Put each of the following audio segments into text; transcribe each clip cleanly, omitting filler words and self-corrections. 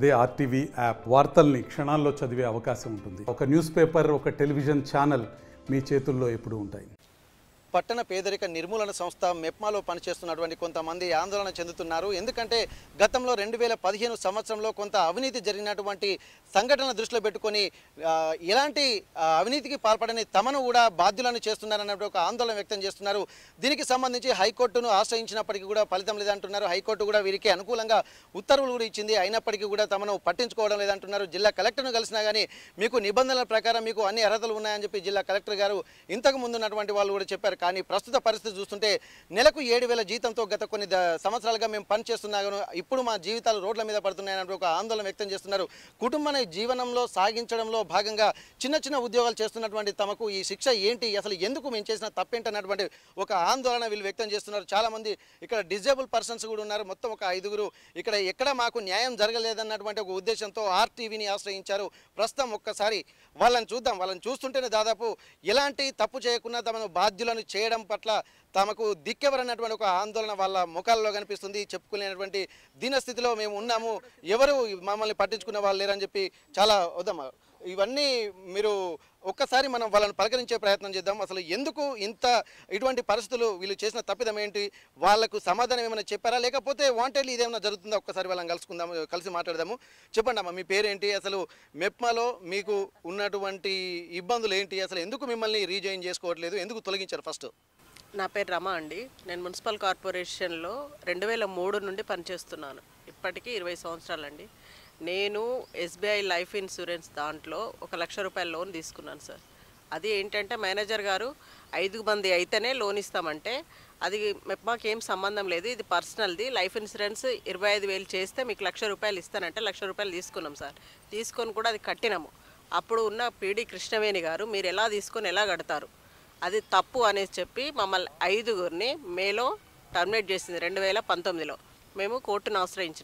అదే RTV app వార్తల్ని క్షణాల్లో చదివే అవకాశం ఉంటుంది. ఒక న్యూస్ పేపర్, ఒక టెలివిజన్ ఛానల్ మీ చేతుల్లో ఎప్పుడూ ఉంటాయి. పట్టణ పేదరిక నిర్మూలన సంస్థ మెప్మాలో పనిచేస్తున్నటువంటి కొంతమంది ఆందోళన చెందుతున్నారు. ఎందుకంటే గతంలో 2015 సంవత్సరంలో కొంత అవినీతి జరిగినటువంటి సంఘటన దృష్టిలో పెట్టుకొని ఎలాంటి అవినీతికి పాల్పడని తమను కూడా బాధ్యులను చేస్తున్నారన్న ఒక ఆందోళన వ్యక్తం చేస్తున్నారు. దీనికి సంబంధించి హైకోర్టును ఆశ్రయించినప్పటికీ కూడా ఫలితం లేదంటున్నారు. హైకోర్టు కూడా వీరికి అనుకూలంగా ఉత్తర్వులు కూడా ఇచ్చింది. అయినప్పటికీ కూడా తమను పట్టించుకోవడం లేదంటున్నారు. జిల్లా కలెక్టర్ను కలిసినా కానీ మీకు నిబంధనల ప్రకారం మీకు అన్ని అర్హతలు ఉన్నాయని చెప్పి జిల్లా కలెక్టర్ గారు ఇంతకు ముందు ఉన్నటువంటి వాళ్ళు కూడా చెప్పారు. కానీ ప్రస్తుత పరిస్థితి చూస్తుంటే నెలకు 7,000 జీతంతో గత కొన్ని సంవత్సరాలుగా మేము పనిచేస్తున్నాము, ఇప్పుడు మా జీవితాలు రోడ్ల మీద పడుతున్నాయని ఒక ఆందోళన వ్యక్తం చేస్తున్నారు. కుటుంబ జీవనంలో సాగించడంలో భాగంగా చిన్న చిన్న ఉద్యోగాలు చేస్తున్నటువంటి తమకు ఈ శిక్ష ఏంటి, అసలు ఎందుకు మేము చేసిన తప్పేంటన్నటువంటి ఒక ఆందోళన వీళ్ళు వ్యక్తం చేస్తున్నారు. చాలామంది ఇక్కడ డిజేబుల్ పర్సన్స్ కూడా ఉన్నారు. మొత్తం ఒక 5గురు ఇక్కడ ఎక్కడ మాకు న్యాయం జరగలేదన్నటువంటి ఒక ఉద్దేశంతో ఆర్టీవీని ఆశ్రయించారు. ప్రస్తుతం ఒక్కసారి వాళ్ళని చూద్దాం. వాళ్ళని చూస్తుంటేనే దాదాపు ఎలాంటి తప్పు చేయకుండా తమను బాధ్యులను చేయడం పట్ల తమకు దిక్కెవరన్నటువంటి ఒక ఆందోళన వాళ్ళ ముఖాల్లో కనిపిస్తుంది. చెప్పుకునేటువంటి దీనస్థితిలో మేము ఉన్నాము, ఎవరు మమ్మల్ని పట్టించుకునే వాళ్ళు లేరని చెప్పి చాలా వద్దామా ఇవన్నీ మీరు ఒక్కసారి మనం వాళ్ళని పలకరించే ప్రయత్నం చేద్దాం. అసలు ఎందుకు ఇటువంటి పరిస్థితులు, వీళ్ళు చేసిన తప్పిదం ఏంటి, వాళ్ళకు సమాధానం ఏమైనా చెప్పారా, లేకపోతే వాంటెడ్లీ ఇదేమైనా జరుగుతుందా, ఒక్కసారి వాళ్ళని కలిసి మాట్లాడదాము. చెప్పండి అమ్మా, మీ పేరేంటి, అసలు మెప్మాలో మీకు ఉన్నటువంటి ఇబ్బందులు ఏంటి, అసలు ఎందుకు మిమ్మల్ని రీజాయిన్ చేసుకోవట్లేదు, ఎందుకు తొలగించారు? ఫస్ట్ నా పేరు రమ అండి. నేను మున్సిపల్ కార్పొరేషన్లో 2003 నుండి పనిచేస్తున్నాను. ఇప్పటికీ 20 సంవత్సరాలండి. నేను ఎస్బీఐ లైఫ్ ఇన్సూరెన్స్ దాంట్లో 1 లక్ష రూపాయల లోన్ తీసుకున్నాను సార్. అది ఏంటంటే మేనేజర్ గారు 5 మంది అయితేనే లోన్ ఇస్తామంటే అది మాకు ఏం సంబంధం లేదు, ఇది పర్సనల్ది, లైఫ్ ఇన్సూరెన్స్ 25,000 చేస్తే మీకు 1 లక్ష రూపాయలు ఇస్తానంటే 1 లక్ష రూపాయలు తీసుకున్నాం సార్. తీసుకొని కూడా అది కట్టినాము. అప్పుడు ఉన్న పీడి కృష్ణవేణి గారు మీరు ఎలా తీసుకొని ఎలా కడతారు, అది తప్పు అనేసి చెప్పి మమ్మల్ని 5గురిని మేలో టర్మినేట్ చేసింది. 2019లో మేము కోర్టును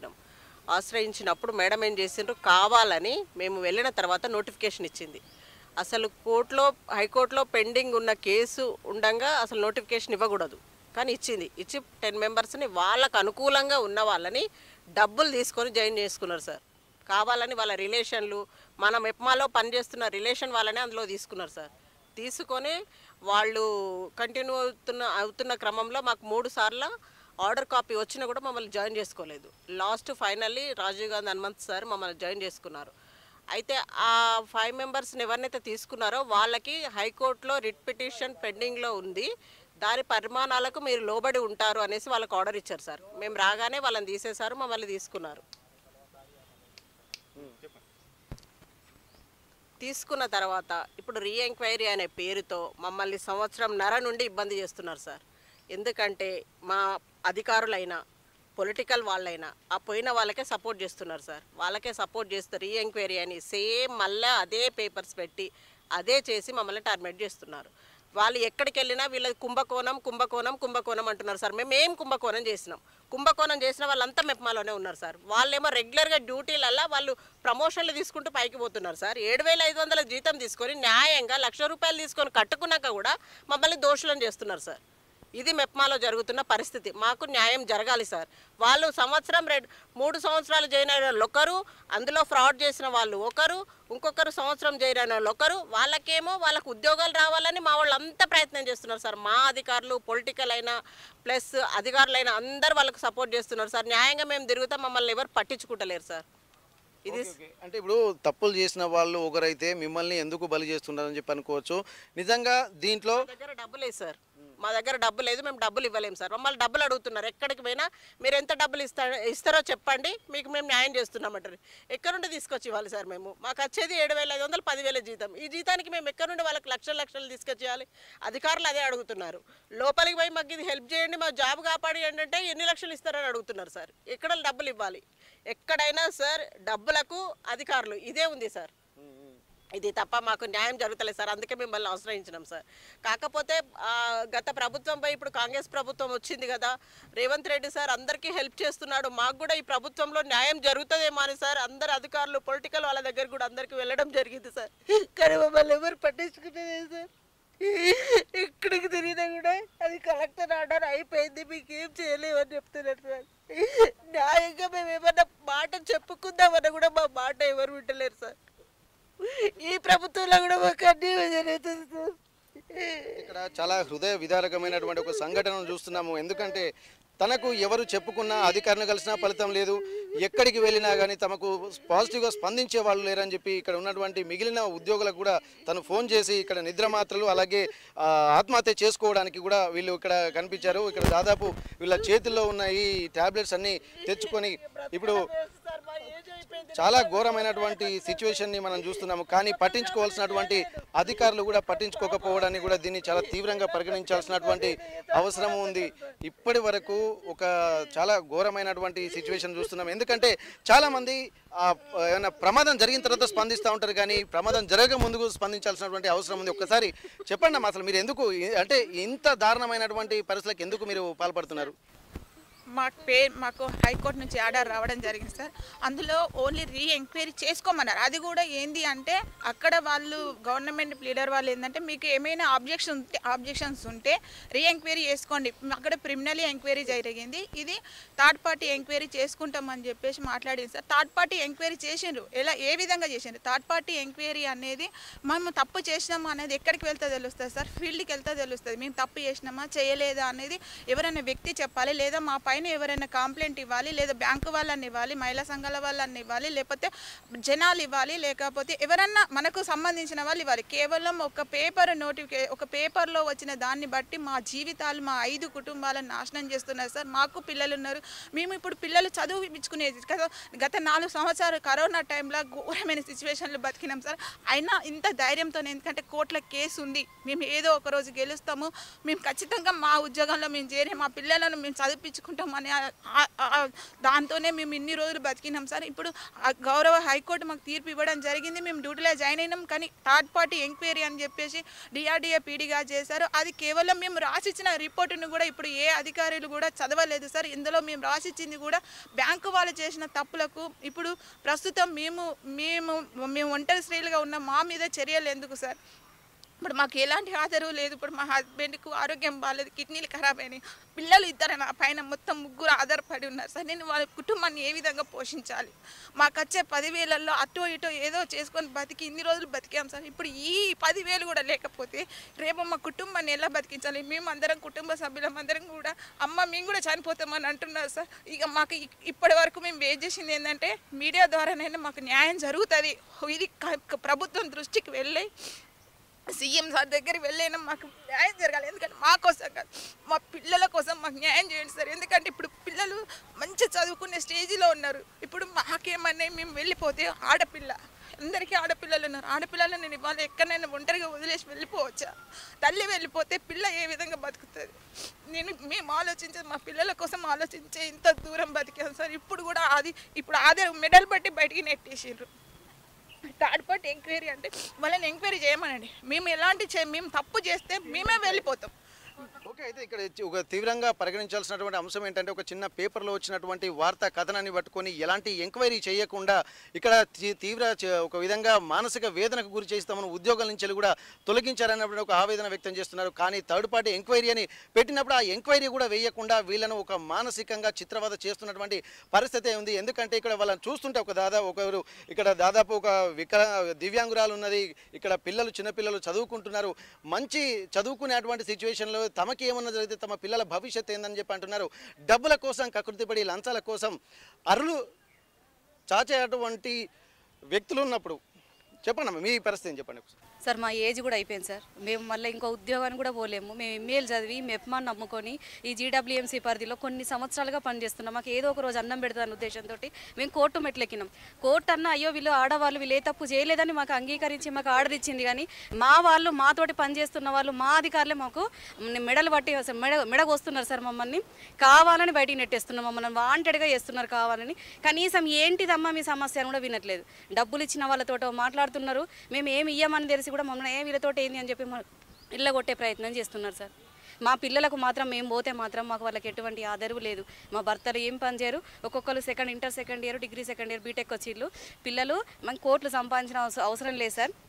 ఆశ్రయించినప్పుడు మేడం ఏం చేసిండ్రు, కావాలని మేము వెళ్ళిన తర్వాత నోటిఫికేషన్ ఇచ్చింది. అసలు హైకోర్టులో పెండింగ్ ఉన్న కేసు ఉండగా అసలు నోటిఫికేషన్ ఇవ్వకూడదు, కానీ ఇచ్చి 10 మెంబర్స్ని వాళ్ళకు అనుకూలంగా ఉన్న వాళ్ళని డబ్బులు తీసుకొని జాయిన్ చేసుకున్నారు సార్. కావాలని వాళ్ళ రిలేషన్లు, మన మెప్మాలో పనిచేస్తున్న రిలేషన్ వాళ్ళనే అందులో తీసుకున్నారు సార్. తీసుకొని వాళ్ళు కంటిన్యూ అవుతున్న క్రమంలో మాకు 3 సార్లు ఆర్డర్ కాపీ వచ్చినా కూడా మమ్మల్ని జాయిన్ చేసుకోలేదు. Last finally Rajiv Gandhi Hanumant sir మమ్మల్ని జాయిన్ చేసుకున్నారు. అయితే ఆ 5 మెంబర్స్ని ఎవరినైతే తీసుకున్నారో వాళ్ళకి హైకోర్టులో రిట్ పిటిషన్ పెండింగ్లో ఉంది, దాని పరిమాణాలకు మీరు లోబడి ఉంటారు అనేసి వాళ్ళకి ఆర్డర్ ఇచ్చారు సార్. మేము రాగానే వాళ్ళని తీసేశారు, మమ్మల్ని తీసుకున్నారు. తీసుకున్న తర్వాత ఇప్పుడు రీఎంక్వైరీ అనే పేరుతో మమ్మల్ని 1.5 సంవత్సరం నుండి ఇబ్బంది చేస్తున్నారు సార్. ఎందుకంటే మా అధికారులైనా పొలిటికల్ వాళ్ళైనా ఆ పోయిన వాళ్ళకే సపోర్ట్ చేస్తున్నారు సార్. వాళ్ళకే సపోర్ట్ చేస్తూ రీఎంక్వైరీ అని సేమ్ మళ్ళీ అదే పేపర్స్ పెట్టి అదే చేసి మమ్మల్ని టర్మినేట్ చేస్తున్నారు. వాళ్ళు ఎక్కడికి వెళ్ళినా వీళ్ళది కుంభకోణం అంటున్నారు సార్. మేము ఏం కుంభకోణం చేసిన వాళ్ళంతా మెప్మాలోనే ఉన్నారు సార్. వాళ్ళేమో రెగ్యులర్గా డ్యూటీలల్లో వాళ్ళు ప్రమోషన్లు తీసుకుంటూ పైకి పోతున్నారు సార్. 7,500 జీతం తీసుకొని న్యాయంగా 1 లక్ష రూపాయలు తీసుకొని కట్టుకున్నాక కూడా మమ్మల్ని దోషులను చేస్తున్నారు సార్. ఇది మెప్మాలో జరుగుతున్న పరిస్థితి. మాకు న్యాయం జరగాలి సార్. వాళ్ళు 3 సంవత్సరాలు జాయిన్ అయిన వాళ్ళు ఒకరు, అందులో ఫ్రాడ్ చేసిన వాళ్ళు ఒకరు, ఇంకొకరు సంవత్సరం జాయిన్ అయిన వాళ్ళు ఒకరు. వాళ్ళకు ఉద్యోగాలు రావాలని మా వాళ్ళు అంతా ప్రయత్నం చేస్తున్నారు సార్. మా అధికారులు పొలిటికల్ అయినా ప్లస్ అధికారులైనా అందరు వాళ్ళకు సపోర్ట్ చేస్తున్నారు సార్. న్యాయంగా మేము తిరుగుతాం, మమ్మల్ని ఎవరు పట్టించుకుంటలేరు సార్. ఇది అంటే ఇప్పుడు తప్పులు చేసిన వాళ్ళు ఒకరైతే మిమ్మల్ని ఎందుకు బలి చేస్తున్నారని చెప్పి అనుకోవచ్చు. నిజంగా దీంట్లో దగ్గర డబ్బు లేదు సార్, మా దగ్గర డబ్బు లేదు, మేము డబ్బులు ఇవ్వలేము సార్. మమ్మల్ని డబ్బులు అడుగుతున్నారు. ఎక్కడికి పోయినా మీరు ఎంత డబ్బులు ఇస్తారో చెప్పండి, మీకు మేము న్యాయం చేస్తున్నామంటారు. ఎక్కడి నుండి తీసుకొచ్చి ఇవ్వాలి సార్? మాకు వచ్చేది 7,500, 10,000 జీతం. ఈ జీతానికి మేము ఎక్కడి నుండి వాళ్ళకి లక్షలు తీసుకొచ్చేయాలి? అధికారులు అదే అడుగుతున్నారు. లోపలికి పోయి మాకు ఇది హెల్ప్ చేయండి, మా జాబ్ కాపాడి అంటే ఎన్ని లక్షలు ఇస్తారని అడుగుతున్నారు సార్. ఎక్కడ డబ్బులు ఇవ్వాలి? ఎక్కడైనా సార్ డబ్బులకు అధికారులు ఇదే ఉంది సార్. ఇది తప్ప మాకు న్యాయం జరుగుతలేదు సార్. అందుకే మిమ్మల్ని ఆశ్రయించినాం సార్. కాకపోతే గత ప్రభుత్వంపై ఇప్పుడు కాంగ్రెస్ ప్రభుత్వం వచ్చింది కదా, రేవంత్ రెడ్డి సార్ అందరికీ హెల్ప్ చేస్తున్నాడు. మాకు కూడా ఈ ప్రభుత్వంలో న్యాయం జరుగుతుందేమో అని సార్ అందరు అధికారులు పొలిటికల్ వాళ్ళ దగ్గర కూడా అందరికీ వెళ్ళడం జరిగింది సార్. కానీ మమ్మల్ని ఎవరు పట్టించుకునేది సార్. ఎక్కడికి తిరిగినా కూడా అది కలెక్టర్ ఆర్డర్ అయిపోయింది, మీకు ఏం చేయలేమని చెప్తున్నారు సార్. న్యాయంగా మేము ఏమన్నా మాట చెప్పుకుందామన్నా కూడా మా మాట ఎవరు వింటలేరు సార్. ఈ ప్రభుత్వంలో కూడా మాకు అన్యాయం జరుగుతుంది సార్. ఇక్కడ చాలా హృదయ విదారకమైనటువంటి ఒక సంఘటనను చూస్తున్నాము. ఎందుకంటే తనకు ఎవరు చెప్పుకున్నా, అధికారులను కలిసినా ఫలితం లేదు, ఎక్కడికి వెళ్ళినా కానీ తమకు పాజిటివ్గా స్పందించే వాళ్ళు లేరని చెప్పి ఇక్కడ ఉన్నటువంటి మిగిలిన ఉద్యోగులకు కూడా తను ఫోన్ చేసి ఇక్కడ నిద్ర మాత్రలు అలాగే ఆత్మహత్య చేసుకోవడానికి కూడా వీళ్ళు ఇక్కడ కనిపించారు. ఇక్కడ దాదాపు వీళ్ళ చేతుల్లో ఉన్న ఈ టాబ్లెట్స్ అన్నీ తెచ్చుకొని ఇప్పుడు చాలా ఘోరమైనటువంటి సిచ్యువేషన్ని మనం చూస్తున్నాము. కానీ పట్టించుకోవాల్సినటువంటి అధికారులు కూడా పట్టించుకోకపోవడాన్ని కూడా దీన్ని చాలా తీవ్రంగా పరిగణించాల్సినటువంటి అవసరం ఉంది. ఇప్పటి వరకు ఒక చాలా ఘోరమైనటువంటి సిచ్యువేషన్ చూస్తున్నాం. ఎందుకంటే చాలామంది ఏమైనా ప్రమాదం జరిగిన తర్వాత స్పందిస్తూ ఉంటారు, కానీ ప్రమాదం జరగక ముందుకు స్పందించాల్సినటువంటి అవసరం ఉంది. ఒక్కసారి చెప్పండి అమ్మా, అసలు మీరు ఎందుకు అంటే ఇంత దారుణమైనటువంటి పరిస్థితులకు ఎందుకు మీరు పాల్పడుతున్నారు? మాకు హైకోర్టు నుంచి ఆర్డర్ రావడం జరిగింది సార్. అందులో ఓన్లీ ఎంక్వైరీ చేసుకోమన్నారు. అది కూడా ఏంది అంటే అక్కడ వాళ్ళు గవర్నమెంట్ ప్లీడర్ వాళ్ళు ఏంటంటే మీకు ఏమైనా ఆబ్జెక్షన్స్ ఉంటే ఎంక్వైరీ చేసుకోండి. అక్కడ ప్రిమినరీ ఎంక్వైరీ జరిగింది, ఇది థర్డ్ పార్టీ ఎంక్వైరీ చేసుకుంటామని చెప్పేసి మాట్లాడింది సార్. థర్డ్ పార్టీ ఎంక్వైరీ చేసిండ్రు, ఏ విధంగా చేసిండ్రు? థర్డ్ పార్టీ ఎంక్వైరీ అనేది మేము తప్పు చేసినామా అనేది ఎక్కడికి వెళ్తే తెలుస్తుంది సార్, ఫీల్డ్కి వెళ్తే తెలుస్తుంది. మేము తప్పు చేసినామా చేయలేదా అనేది ఎవరైనా వ్యక్తి చెప్పాలి, లేదా మా పైన ఎవరైనా కంప్లైంట్ ఇవ్వాలి, లేదా బ్యాంకు వాళ్ళని ఇవ్వాలి, మహిళా సంఘాల వాళ్ళని ఇవ్వాలి, లేకపోతే జనాలు ఇవ్వాలి, లేకపోతే ఎవరన్నా మనకు సంబంధించిన వాళ్ళు ఇవ్వాలి. కేవలం ఒక పేపర్లో వచ్చిన దాన్ని బట్టి మా జీవితాలు, మా 5 కుటుంబాలను నాశనం చేస్తున్నారు సార్. మాకు పిల్లలు ఉన్నారు, మేము ఇప్పుడు పిల్లలు చదువుపించుకునేది కదా. గత 4 సంవత్సరాలు కరోనా టైంలో ఘోరమైన సిచ్యువేషన్లు బతికినాం సార్. అయినా ఇంత ధైర్యంతో, ఎందుకంటే కోర్టుల కేసు ఉంది, మేము ఏదో ఒక రోజు గెలుస్తాము, మేము ఖచ్చితంగా మా ఉద్యోగంలో మేము చేరి మా పిల్లలను మేము చదివించుకుంటాం అనే దాంతోనే మేము ఇన్ని రోజులు బతికినాం సార్. ఇప్పుడు గౌరవ హైకోర్టు మాకు తీర్పు ఇవ్వడం జరిగింది, మేము డ్యూటీలో జాయిన్ అయినాం. కానీ థర్డ్ పార్టీ ఎంక్వైరీ అని చెప్పేసి డిఆర్డీఏ పీడీగా చేశారు. అది కేవలం మేము రాసిచ్చిన రిపోర్టును కూడా ఇప్పుడు ఏ అధికారులు కూడా చదవలేదు సార్. ఇందులో మేము రాసిచ్చింది కూడా బ్యాంకు వాళ్ళు చేసిన తప్పులకు ఇప్పుడు ప్రస్తుతం మేము ఒంటరి స్త్రీలుగా ఉన్న మా మీద చర్యలు ఎందుకు సార్? ఇప్పుడు మాకు ఎలాంటి ఆధారం లేదు. ఇప్పుడు మా హస్బెండ్కు ఆరోగ్యం బాగాలేదు, కిడ్నీలు ఖరాబ్ అయినాయి, పిల్లలు 2 నా పైన మొత్తం 3 ఆధారపడి ఉన్నారు సార్. నేను వాళ్ళ కుటుంబాన్ని ఏ విధంగా పోషించాలి? మాకు వచ్చే 10,000లో అటో ఇటో ఏదో చేసుకొని బతికి ఇన్ని రోజులు బతికాం సార్. ఇప్పుడు ఈ 10,000 కూడా లేకపోతే రేపు మా కుటుంబాన్ని ఎలా బతికించాలి? మేము అందరం కుటుంబ సభ్యులం అందరం కూడా మేము కూడా చనిపోతామని అంటున్నారు సార్. ఇక మాకు ఇప్పటి వరకు మేము వెయిట్ చేసింది ఏంటంటే మీడియా ద్వారానైనా మాకు న్యాయం జరుగుతుంది. ఇది ప్రభుత్వం దృష్టికి వెళ్ళి సీఎం సార్ దగ్గరికి వెళ్ళైనా మాకు న్యాయం జరగాలి. ఎందుకంటే మా కోసం కాదు, మా పిల్లల కోసం మాకు న్యాయం చేయండి సార్. ఎందుకంటే ఇప్పుడు పిల్లలు మంచి చదువుకునే స్టేజ్లో ఉన్నారు. ఇప్పుడు మాకేమన్నా మేము వెళ్ళిపోతే అందరికీ ఆడపిల్లలు ఉన్నారు, ఆడపిల్లలు నేను ఇవాళ ఎక్కడైనా ఒంటరిగా వదిలేసి వెళ్ళిపోవచ్చా? తల్లి వెళ్ళిపోతే పిల్ల ఏ విధంగా బతుకుతుంది? మేము ఆలోచించే మా పిల్లల కోసం ఆలోచించే ఇంత దూరం బతికాం సార్. ఇప్పుడు కూడా అదే మెడల్ బట్టి బయటికి నెట్టేసిండ్రు. థర్డ్ పార్టీ ఎంక్వైరీ అంటే వాళ్ళని ఎంక్వైరీ చేయమనండి. మేము తప్పు చేస్తే మేమే వెళ్ళిపోతాం. ఓకే, అయితే ఇక్కడ ఒక తీవ్రంగా పరిగణించాల్సినటువంటి అంశం ఏంటంటే ఒక చిన్న పేపర్లో వచ్చినటువంటి వార్తా కథనాన్ని పట్టుకొని ఎలాంటి ఎంక్వైరీ చేయకుండా ఇక్కడ తీవ్ర ఒక విధంగా మానసిక వేదనకు గురి చేస్తామని ఉద్యోగాల నుంచి కూడా తొలగించారన్నప్పుడు ఒక ఆవేదన వ్యక్తం చేస్తున్నారు. కానీ థర్డ్ పార్టీ ఎంక్వైరీ అని పెట్టినప్పుడు ఆ ఎంక్వైరీ కూడా వేయకుండా వీళ్ళను ఒక మానసికంగా చిత్రవద చేస్తున్నటువంటి పరిస్థితి ఉంది. ఎందుకంటే ఇక్కడ వాళ్ళని చూస్తుంటే ఇక్కడ దాదాపు ఒక దివ్యాంగురాలు ఉన్నది, ఇక్కడ చిన్నపిల్లలు చదువుకుంటున్నారు, మంచి చదువుకునేటువంటి సిచ్యువేషన్లో తమకి ఏమన్నా జరిగితే తమ పిల్లల భవిష్యత్తు ఏందని చెప్పి అంటున్నారు. డబ్బుల కోసం కకృతిపడి లంచాల కోసం అరులు చాచేటువంటి వ్యక్తులు ఉన్నప్పుడు చెప్పండి మీ పరిస్థితి చెప్పండి సార్. మా ఏజ్ కూడా అయిపోయింది సార్. మేము మళ్ళీ ఇంకో ఉద్యోగాన్ని కూడా పోలేము. మేము ఎంఏలు చదివి మెప్మాన్ నమ్ముకొని ఈ జీడబ్ల్యూఎంసీ పరిధిలో కొన్ని సంవత్సరాలుగా పనిచేస్తున్నాం. మాకు ఏదో ఒక రోజు అన్నం పెడతాను ఉద్దేశంతో మేము కోర్టు మెట్లెక్కినాం. కోర్టు అన్న అయ్యో వీళ్ళు ఆడవాళ్ళు వీళ్ళు ఏ తప్పు చేయలేదని మాకు అంగీకరించి మాకు ఆర్డర్ ఇచ్చింది. కానీ మా వాళ్ళు మాతోటి పనిచేస్తున్న వాళ్ళు మా అధికారులే మాకు మెడలు పట్టి మెడగొస్తున్నారు సార్. మమ్మల్ని కావాలని బయటికి నెట్టేస్తున్నారు, మమ్మల్ని వాంటెడ్గా చేస్తున్నారు కావాలని. కనీసం ఏంటిదమ్మా మీ సమస్య అని కూడా వినట్లేదు. డబ్బులు ఇచ్చిన వాళ్ళతో మాట్లాడుతున్నారు, మేము ఏమి ఇయ్యమని తెలిసి కూడా మమ్మల్ని వీళ్ళతో ఏంది అని చెప్పి ఇళ్ళగొట్టే ప్రయత్నం చేస్తున్నారు సార్. మా పిల్లలకు మాత్రం మేము పోతే మాత్రం మాకు వాళ్ళకి ఎటువంటి ఆదరవు లేదు. మా భర్తలు ఏం పని చేయరు, ఒక్కొక్కరు inter second year, degree second year, B Tech వచ్చిళ్ళు పిల్లలు. మనకి కోట్లు సంపాదించిన అవసరం లేదు సార్.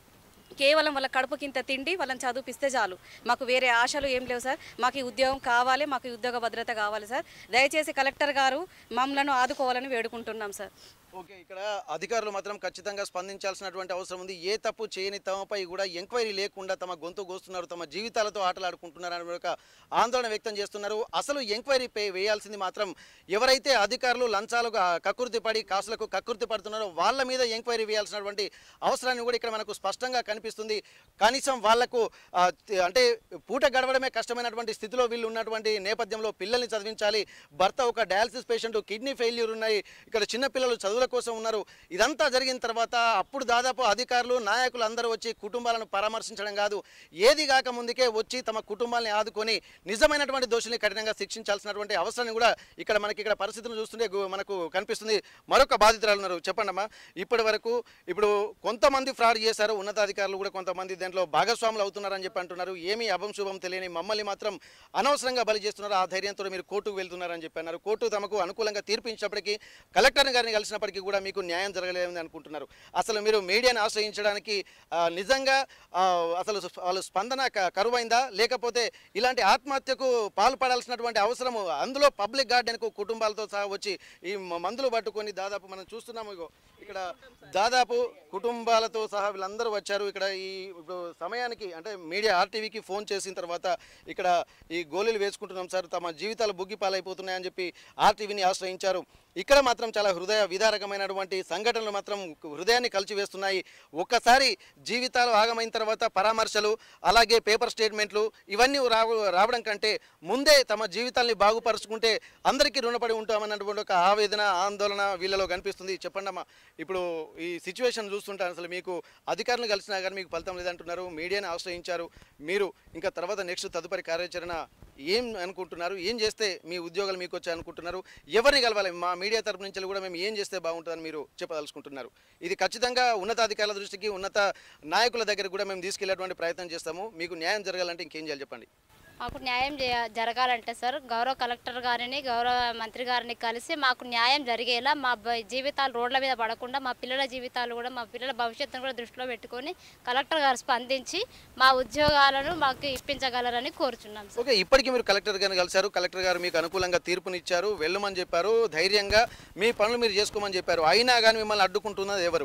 కేవలం వాళ్ళ కడుపుకింత తిండి వాళ్ళని చదివిపిస్తే చాలు. మాకు వేరే ఆశలు ఏం లేవు సార్. మాకు ఈ ఉద్యోగం కావాలి, మాకు ఈ ఉద్యోగ భద్రత కావాలి సార్. దయచేసి కలెక్టర్ గారు మమ్మల్ని ఆదుకోవాలని వేడుకుంటున్నాం సార్. ఓకే, ఇక్కడ అధికారులు మాత్రం ఖచ్చితంగా స్పందించాల్సినటువంటి అవసరం ఉంది. ఏ తప్పు చేయని తమపై కూడా ఎంక్వైరీ లేకుండా తమ గొంతు కోస్తున్నారు, తమ జీవితాలతో ఆటలాడుకుంటున్నారు అనే ఒక ఆందోళన వ్యక్తం చేస్తున్నారు. అసలు ఎంక్వైరీ వేయాల్సింది మాత్రం ఎవరైతే అధికారులు లంచాలకు కక్కుర్తి పడి కాసులకు కక్కుర్తి పడుతున్నారో వాళ్ళ మీద ఎంక్వైరీ వేయాల్సినటువంటి అవసరాన్ని కూడా ఇక్కడ మనకు స్పష్టంగా కనిపిస్తుంది. కనీసం వాళ్లకు అంటే పూట గడవడమే కష్టమైనటువంటి స్థితిలో వీళ్ళు ఉన్నటువంటి నేపథ్యంలో పిల్లల్ని చదివించాలి. భర్త ఒక డయాలసిస్ పేషెంట్, కిడ్నీ ఫెయిల్యూర్ ఉన్నాయి, ఇక్కడ చిన్నపిల్లలు చదువుల కోసం ఉన్నారు. ఇదంతా జరిగిన తర్వాత అప్పుడు దాదాపు అధికారులు నాయకులు అందరూ వచ్చి కుటుంబాలను పరామర్శించడం కాదు, ఏది కాక ముందుకే వచ్చి తమ కుటుంబాలని ఆదుకొని నిజమైనటువంటి దోషుల్ని కఠినంగా శిక్షించాల్సినటువంటి అవసరాన్ని కూడా ఇక్కడ పరిస్థితులను చూస్తుంటే మనకు కనిపిస్తుంది. మరొక బాధితురాలు ఉన్నారు, చెప్పండి అమ్మా. ఇప్పటి వరకు ఇప్పుడు కొంతమంది ఫ్రాడ్ చేశారు, ఉన్నతాధికారులు కూడా కొంతమంది దాంట్లో భాగస్వాములు అవుతున్నారని చెప్పి అంటున్నారు. ఏమీ అభం శుభం తెలియని మమ్మల్ని మాత్రం అనవసరంగా బలి చేస్తున్నారు, ఆ ధైర్యంతో మీరు కోర్టుకు వెళ్తున్నారని చెప్పి అన్నారు. కోర్టు తమకు అనుకూలంగా తీర్పించినప్పటికీ కలెక్టర్ గారిని కలిసినప్పటికీ కూడా మీకు న్యాయం జరగలేదని అనుకుంటున్నారు. అసలు మీరు మీడియాని ఆశ్రయించడానికి నిజంగా అసలు వాళ్ళు స్పందన కరువైందా, లేకపోతే ఇలాంటి ఆత్మహత్యకు పాల్పడాల్సినటువంటి అవసరం అందులో పబ్లిక్ గార్డెన్కు కుటుంబాలతో సహా వచ్చి ఈ మందులు పట్టుకొని దాదాపు మనం చూస్తున్నాము. ఇక్కడ దాదాపు కుటుంబాలతో సహా వీళ్ళందరూ వచ్చారు. ఇక్కడ ఈ సమయానికి అంటే మీడియా ఆర్టీవీకి ఫోన్ చేసిన తర్వాత ఇక్కడ ఈ గోళీలు వేసుకుంటున్నాం సార్, తమ జీవితాలు బుగ్గిపాలైపోతున్నాయని చెప్పి ఆర్టీవీని ఆశ్రయించారు. ఇక్కడ మాత్రం చాలా హృదయ విదారకమైనటువంటి సంఘటనలు మాత్రం హృదయాన్ని కలిచివేస్తున్నాయి. ఒక్కసారి జీవితాలు ఆగమైన తర్వాత పరామర్శలు, అలాగే పేపర్ స్టేట్మెంట్లు ఇవన్నీ రావడం కంటే ముందే తమ జీవితాల్ని బాగుపరుచుకుంటే అందరికీ రుణపడి ఉంటామన్నటువంటి ఒక ఆవేదన, ఆందోళన వీళ్ళలో కనిపిస్తుంది. చెప్పండి అమ్మా, ఇప్పుడు ఈ సిచ్యువేషన్ చూస్తుంటాను అసలు మీకు అధికారులను కలిసినా కానీ మీకు ఫలితం లేదంటున్నారు, మీడియాని ఆశ్రయించారు. మీరు ఇంకా తర్వాత నెక్స్ట్ తదుపరి కార్యాచరణ ఏం అనుకుంటున్నారు, ఏం చేస్తే మీ ఉద్యోగాలు మీకు వచ్చాయి అనుకుంటున్నారు, ఎవరిని కలవాలి, మా మీడియా తరపు నుంచి కూడా మేము ఏం చేస్తే బాగుంటుందని మీరు చెప్పదలుచుకుంటున్నారు? ఇది ఖచ్చితంగా ఉన్నతాధికారుల దృష్టికి, ఉన్నత నాయకుల దగ్గర కూడా మేము తీసుకెళ్లేటువంటి ప్రయత్నం చేస్తాము. మీకు న్యాయం జరగాలంటే ఇంకేం చేయాలి చెప్పండి? మాకు న్యాయం జరగాలంటే సార్ గౌరవ కలెక్టర్ గారిని, గౌరవ మంత్రి గారిని కలిసి మాకు న్యాయం జరిగేలా, మా జీవితాలు రోడ్ల మీద పడకుండా మా పిల్లల జీవితాలు కూడా, మా పిల్లల భవిష్యత్తును కూడా దృష్టిలో పెట్టుకొని కలెక్టర్ గారు స్పందించి మా ఉద్యోగాలను మాకు ఇప్పించగలరని కోరుచున్నాం సార్. ఓకే, ఇప్పటికీ మీరు కలెక్టర్ గారిని కలిశారు, కలెక్టర్ గారు మీకు అనుకూలంగా తీర్పునిచ్చారు, వెళ్ళమని చెప్పారు, ధైర్యంగా మీ పనులు మీరు చేసుకోమని చెప్పారు. అయినా కానీ మిమ్మల్ని అడ్డుకుంటున్నది ఎవరు?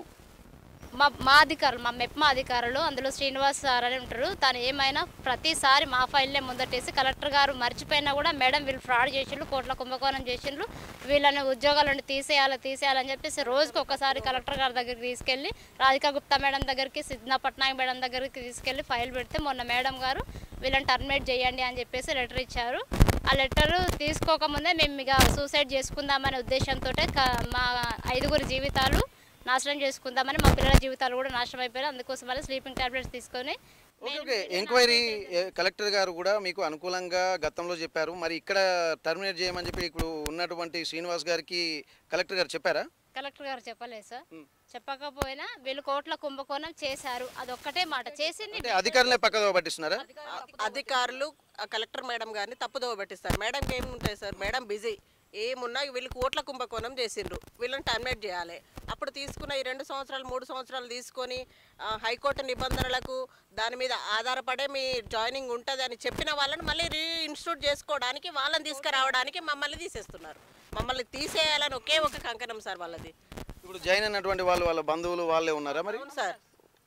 మా అధికారులు, మా మెప్మా అధికారులు, అందులో శ్రీనివాస్ సార్ అని ఉంటారు. తను ఏమైనా ప్రతిసారి మా ఫైల్నే ముందటేసి కలెక్టర్ గారు మర్చిపోయినా కూడా మేడం వీళ్ళు ఫ్రాడ్ చేసిండ్రు, కోట్ల కుంభకోణం చేసిండ్రు, వీళ్ళని ఉద్యోగాలను తీసేయాలని చెప్పేసి రోజుకి ఒకసారి కలెక్టర్ గారి దగ్గరికి తీసుకెళ్ళి, రాధికా గుప్తా మేడం దగ్గరికి, సిద్ధనా పట్నాయక్ మేడం దగ్గరికి తీసుకెళ్ళి ఫైల్ పెడితే మొన్న మేడం గారు వీళ్ళని టర్మినేట్ చేయండి అని చెప్పేసి లెటర్ ఇచ్చారు. ఆ లెటర్ తీసుకోకముందే మేము ఇక సూసైడ్ చేసుకుందామనే ఉద్దేశంతో మా 5 జీవితాలు నాశనం చేసుకుందామని, మా పిల్లల జీవితాలు కూడా నాశనం అయిపోయారు. అందుకోసం వల్ల స్లీపింగ్ టాబ్లెట్స్ తీసుకొని ఓకే, ఎంక్వైరీ కలెక్టర్ గారు కూడా మీకు అనుకూలంగా గతంలో చెప్పారు. మరి ఇక్కడ టర్మినేట్ చేయమని చెప్పి ఇప్పుడు ఉన్నటువంటి శ్రీనివాస్ గారికి కలెక్టర్ గారు చెప్పారా? కలెక్టర్ గారు చెప్పలేదు సార్. చెప్పకపోయినా వీళ్ళు కోట్ల కుంభకోణం చేశారు, అదొక్కటే మాట చేసింది. అధికారులే పక్కదో పట్టిస్తున్నారా? అధికారులు కలెక్టర్ మేడం గారిని తప్పుదోవ పట్టిస్తారు. మేడంకి ఏముంటాయి సార్, మేడం బిజీ, ఏమున్నా వీళ్ళు కోట్ల కుంభకోణం చేసిండ్రు, వీళ్ళని టర్మినేట్ చేయాలి. అప్పుడు తీసుకున్న ఈ 2 సంవత్సరాలు 3 సంవత్సరాలు తీసుకొని హైకోర్టు నిబంధనలకు దాని మీద ఆధారపడే మీ జాయినింగ్ ఉంటుంది అని చెప్పిన వాళ్ళని మళ్ళీ రీఇన్స్టిట్యూట్ చేసుకోవడానికి, వాళ్ళని తీసుకురావడానికి మమ్మల్ని తీసేస్తున్నారు. మమ్మల్ని తీసేయాలని ఒకే ఒక కంకణం సార్ వాళ్ళది. ఇప్పుడు జాయిన్ అయినటువంటి వాళ్ళ బంధువులు వాళ్ళే ఉన్నారా? మరి సార్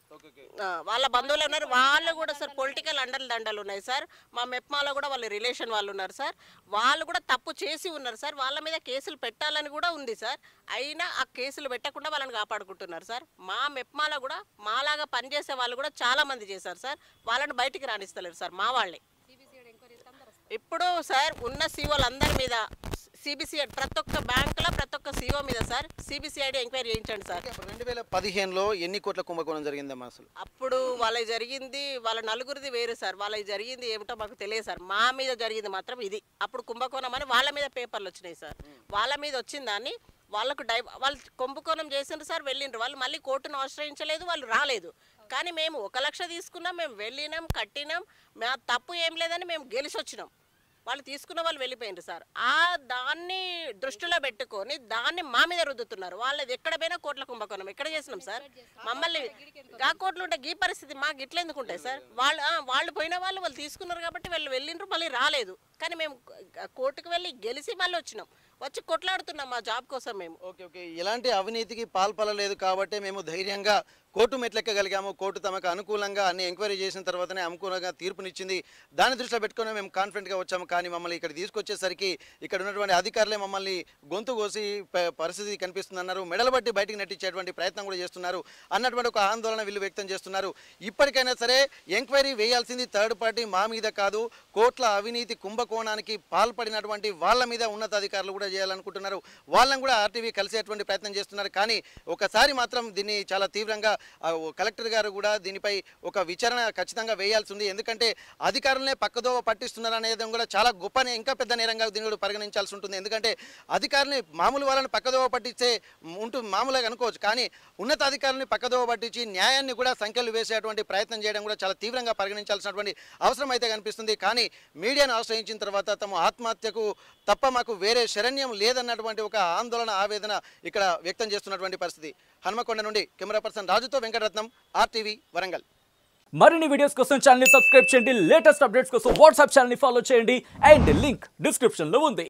వాళ్ళ బంధువులు ఉన్నారు, వాళ్ళు కూడా సార్ పొలిటికల్ దండలు ఉన్నాయి సార్. మా మెప్మాలో కూడా వాళ్ళ రిలేషన్ వాళ్ళు ఉన్నారు సార్, వాళ్ళు కూడా తప్పు చేసి ఉన్నారు సార్. వాళ్ళ మీద కేసులు పెట్టాలని కూడా ఉంది సార్, అయినా ఆ కేసులు పెట్టకుండా వాళ్ళని కాపాడుకుంటున్నారు సార్. మా మెప్మాలో కూడా మాలాగా పనిచేసే వాళ్ళు కూడా చాలా మంది చేశారు సార్, వాళ్ళని బయటికి రాణిస్తలేరు సార్ మా వాళ్ళే. ఇప్పుడు సార్ ఉన్న సీఓలందరి మీద సిబిసిఐడి, ప్రతి ఒక్క బ్యాంకులో ప్రతి ఒక్క సీఓ మీద సార్ సిబిసిఐడి ఎంక్వైరీ చేయించండి సార్. 2015లో ఎన్ని కోట్ల కుంభకోణం జరిగిందమ్మా? అసలు అప్పుడు వాళ్ళకి జరిగింది, వాళ్ళ నలుగురిది వేరు సార్, వాళ్ళకి జరిగింది ఏమిటో మాకు తెలియదు సార్. మా మీద జరిగింది మాత్రం ఇది. అప్పుడు కుంభకోణం అని వాళ్ళ మీద పేపర్లు వచ్చినాయి సార్, వాళ్ళ మీద వచ్చిన దాన్ని వాళ్ళకు వాళ్ళు కుంభకోణం చేసిండ్రు సార్, వెళ్ళిండ్రు. వాళ్ళు మళ్ళీ కోర్టును ఆశ్రయించలేదు, వాళ్ళు రాలేదు. కానీ మేము 1 లక్ష తీసుకున్నాం, మేము వెళ్ళినాం, కట్టినాం, మా తప్పు ఏం లేదని మేము గెలిచి వచ్చినాం. వాళ్ళు తీసుకున్న వాళ్ళు వెళ్ళిపోయిండ్రు సార్. దాన్ని దృష్టిలో పెట్టుకొని దాన్ని మా మీద రుద్దుతున్నారు. వాళ్ళది ఎక్కడ పోయినా కోట్ల కుంభకోణం ఎక్కడ చేసినాం సార్? మమ్మల్ని గా కోట్లు ఉంటే ఈ పరిస్థితి మాకు ఇట్లా ఎందుకు ఉంటాయి సార్? వాళ్ళు పోయిన వాళ్ళు తీసుకున్నారు కాబట్టి వాళ్ళు వెళ్ళిండ్రు, మళ్ళీ రాలేదు. కానీ మేము కోర్టుకు వెళ్ళి గెలిచి మళ్ళీ వచ్చినాం, వచ్చి కొట్లాడుతున్నాం మా జాబ్ కోసం మేము. ఓకే ఓకే, ఎలాంటి అవినీతికి పాల్పడలేదు కాబట్టి మేము ధైర్యంగా కోర్టు మెట్లెక్కగలిగాము. కోర్టు తమకు అనుకూలంగా అన్ని ఎంక్వైరీ చేసిన తర్వాతనే అనుకూలంగా తీర్పునిచ్చింది. దాన్ని దృష్టిలో పెట్టుకుని మేము కాన్ఫిడెంట్గా వచ్చాము. కానీ మమ్మల్ని ఇక్కడ తీసుకొచ్చేసరికి ఇక్కడ ఉన్నటువంటి అధికారులే మమ్మల్ని గొంతు కోసి పరిస్థితి కనిపిస్తుందన్నారు. మెడలు బట్టి బయటికి నెట్టించేటువంటి ప్రయత్నం కూడా చేస్తున్నారు అన్నటువంటి ఒక ఆందోళన వీళ్ళు వ్యక్తం చేస్తున్నారు. ఇప్పటికైనా సరే ఎంక్వైరీ వేయాల్సింది థర్డ్ పార్టీ మా మీద కాదు, కోట్ల అవినీతి కుంభకోణానికి పాల్పడినటువంటి వాళ్ళ మీద ఉన్నతాధికారులు కూడా చేయాలనుకుంటున్నారు. వాళ్ళని కూడా ఆర్టీవీ కలిసేటువంటి ప్రయత్నం చేస్తున్నారు. కానీ ఒకసారి మాత్రం దీన్ని చాలా తీవ్రంగా కలెక్టర్ గారు కూడా దీనిపై ఒక విచారణ ఖచ్చితంగా వేయాల్సి ఉంది. ఎందుకంటే అధికారులనే పక్కదోవ పట్టిస్తున్నారు అనేది కూడా చాలా గొప్ప, ఇంకా పెద్ద నేరంగా దీన్ని కూడా పరిగణించాల్సి ఉంటుంది. ఎందుకంటే అధికారులని మామూలు వాళ్ళని పక్కదోవ పట్టించే మామూలుగా అనుకోవచ్చు, కానీ ఉన్నతాధికారులని పక్కదోవ పట్టించి న్యాయాన్ని కూడా సంఖ్యలు వేసేటువంటి ప్రయత్నం చేయడం కూడా చాలా తీవ్రంగా పరిగణించాల్సినటువంటి అవసరం అయితే కనిపిస్తుంది. కానీ మీడియాను ఆశ్రయించిన తర్వాత తమ ఆత్మహత్యకు తప్ప మాకు వేరే శరణ్యం లేదన్నటువంటి ఒక ఆందోళన, ఆవేదన ఇక్కడ వ్యక్తం చేస్తున్నటువంటి పరిస్థితి. హనుమకొండ నుండి కెమెరా పర్సన్ రాజుతో వెంకటరత్నం, ఆర్టీవీ వరంగల్. మరిన్ని వీడియోస్ కోసం ఛానల్ ని సబ్స్క్రైబ్ చేయండి, లేటెస్ట్ అప్డేట్స్ కోసం వాట్సాప్ ఛానల్ ని ఫాలో చేయండి అండ్ లింక్ డిస్క్రిప్షన్ లో ఉంది.